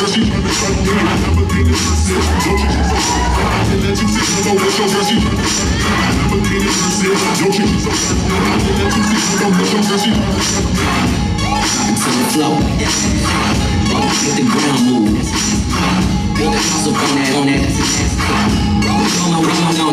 girl, she tryna cut me. Never think it's person. Don't treat you so bad. And let you see her, don't let your girl, she tryna cut me. Never think it's person. Don't treat you so bad. And let you see her, don't let your girl, she tryna cut me. Until the flow. Get the ground move. Build a house up on that. On my